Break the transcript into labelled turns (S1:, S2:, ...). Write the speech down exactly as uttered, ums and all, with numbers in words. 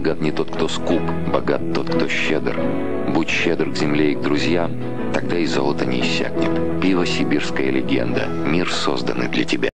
S1: Богат не тот, кто скуп, богат тот, кто щедр. Будь щедр к земле и к друзьям, тогда и золото не иссякнет. Пиво «Сибирская легенда». Мир, созданный для тебя.